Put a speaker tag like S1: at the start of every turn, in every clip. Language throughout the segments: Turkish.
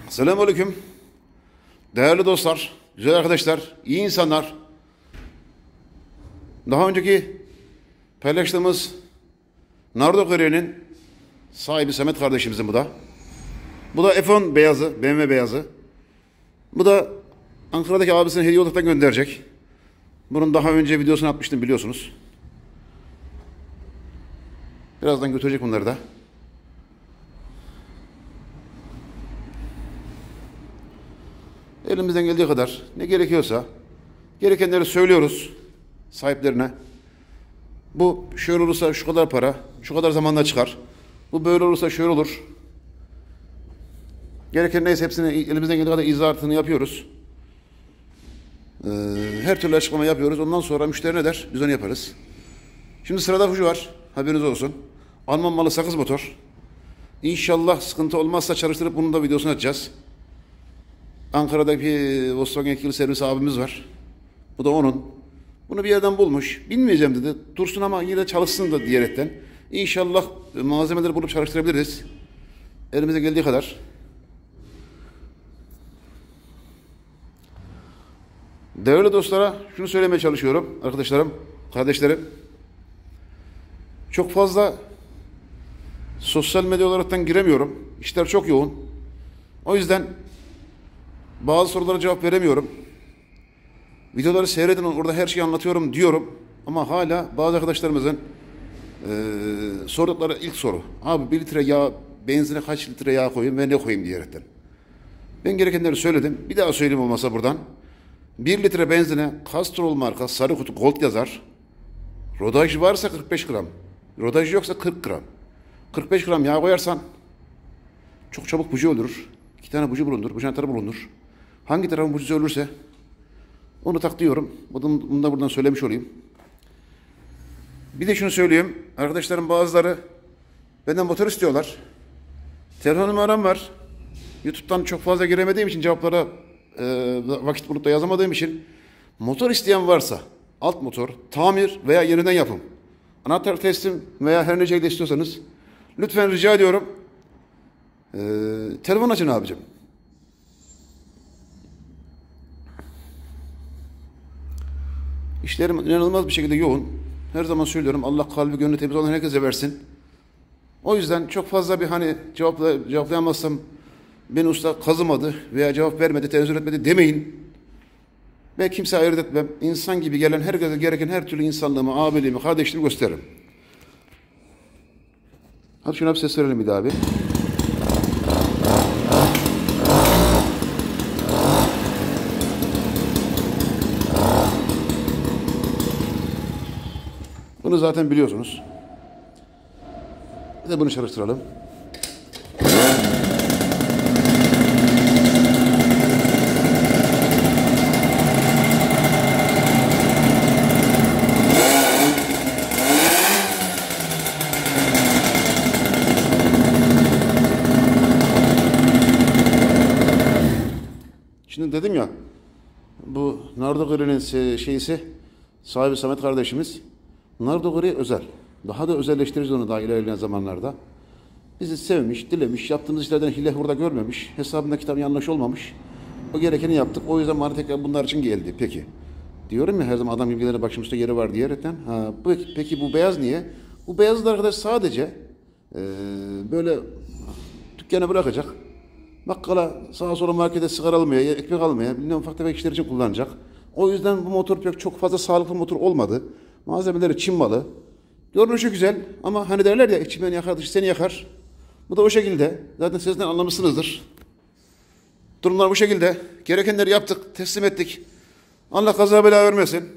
S1: Selamünaleyküm. Değerli dostlar, güzel arkadaşlar, iyi insanlar. Daha önceki paylaştığımız Nardo Kore'nin sahibi Samet kardeşimizin bu da. Bu da F10 beyazı, BMW beyazı. Bu da Ankara'daki abisine hediye olarak gönderecek. Bunun daha önce videosunu atmıştım biliyorsunuz. Birazdan götürecek bunları da. Elimizden geldiği kadar ne gerekiyorsa gerekenleri söylüyoruz sahiplerine. Bu şöyle olursa şu kadar para, şu kadar zamanda çıkar. Bu böyle olursa şöyle olur. Gereken neyse hepsini elimizden geldiği kadar izahatını yapıyoruz. Her türlü açıklama yapıyoruz. Ondan sonra müşteri ne der? Biz onu yaparız. Şimdi sırada Fuji var. Haberiniz olsun. Alman malı sakız motor. İnşallah sıkıntı olmazsa çalıştırıp bunun da videosunu açacağız. Ankara'daki Volkswagen yetkili servis abimiz var. Bu da onun. Bunu bir yerden bulmuş. Bilmeyeceğim dedi. Dursun ama yine de çalışsın da diyerekten. İnşallah malzemeleri bulup çalıştırabiliriz. Elimize geldiği kadar. Değerli dostlara şunu söylemeye çalışıyorum. Arkadaşlarım, kardeşlerim. Çok fazla sosyal medya olaraktan giremiyorum. İşler çok yoğun. O yüzden bazı sorulara cevap veremiyorum. Videoları seyredin, orada her şeyi anlatıyorum diyorum. Ama hala bazı arkadaşlarımızın sordukları ilk soru. Abi 1 litre yağ, benzine kaç litre yağ koyayım ve ne koyayım diyerekten. Ben gerekenleri söyledim. Bir daha söyleyeyim olmasa buradan. 1 litre benzine Castrol marka sarı kutu Gold yazar. Rodaj varsa 45 gram. Rodaj yoksa 40 gram. 45 gram yağ koyarsan çok çabuk buji olur. 2 tane buji bulunur, buji anahtarı bulunur. Hangi tarafın bujisi ölürse onu tak diyorum. Bunu da buradan söylemiş olayım. Bir de şunu söyleyeyim. Arkadaşlarım bazıları benden motor istiyorlar. Telefon numaram var. YouTube'dan çok fazla giremediğim için cevaplara vakit bulup da yazamadığım için motor isteyen varsa alt motor, tamir veya yeniden yapım, anahtar teslim veya her ne şekilde istiyorsanız lütfen rica ediyorum telefon açın abicim. İşlerim inanılmaz bir şekilde yoğun. Her zaman söylüyorum Allah kalbi gönlü temiz olan herkese versin. O yüzden çok fazla bir hani cevaplayamazsam beni usta kazımadı veya cevap vermedi, tenezzül etmedi demeyin. Ben kimse ayırt etmem. İnsan gibi gelen herkese gereken her türlü insanlığımı, abiliğimi, kardeşliğimi gösteririm. Hadi şuna bir ses verelim bir daha abi. Bunu zaten biliyorsunuz. Bir de bunu çalıştıralım. Şimdi dedim ya, bu Nardo Kore'nin şeysi, sahibi Samet kardeşimiz, Nardo Kore özel. Daha da özelleştiririz onu daha ilerleyen zamanlarda. Bizi sevmiş, dilemiş, yaptığımız işlerden hile hurda görmemiş, hesabında kitap yanlış olmamış. O gerekeni yaptık, o yüzden bana tekrar bunlar için geldi. Peki, diyorum ya her zaman adam bilgilerine başımızda yeri var diyerekten. Peki bu beyaz niye? Bu beyaz da arkadaş sadece böyle dükkanı bırakacak. Bakkala sağa sola markete sigara almaya, ekmek almaya, bilmem ufak tefek işler için kullanacak. O yüzden bu motor pek çok fazla sağlıklı motor olmadı. Malzemeleri Çin malı. Görünüşü güzel ama hani derler ya içinden yakar dışı seni yakar. Bu da o şekilde. Zaten sizden anlamışsınızdır. Durumlar bu şekilde. Gerekenleri yaptık, teslim ettik. Allah kaza bela vermesin.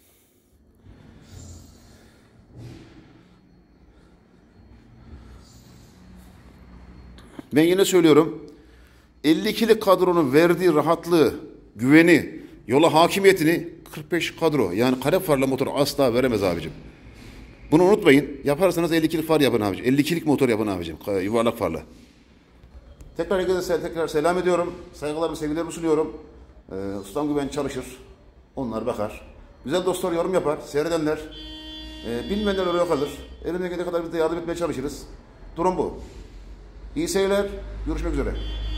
S1: Ben yine söylüyorum. 52'lik kadronun verdiği rahatlığı, güveni, yola hakimiyetini 45 kadro yani kare farla motor asla veremez abicim. Bunu unutmayın. Yaparsanız 52'lik far yapın abicim. 52'lik motor yapın abicim. Yuvarlak farlı. Tekrar herkese selam ediyorum. Saygılarımı, sevgilerimi sunuyorum. Ustam güven çalışır. Onlar bakar. Güzel dostlar yorum yapar. Seyredenler. Bilmeyenler oraya kalır. Elimden geldiği kadar biz de yardım etmeye çalışırız. Durum bu. İyi seyirler. Görüşmek üzere.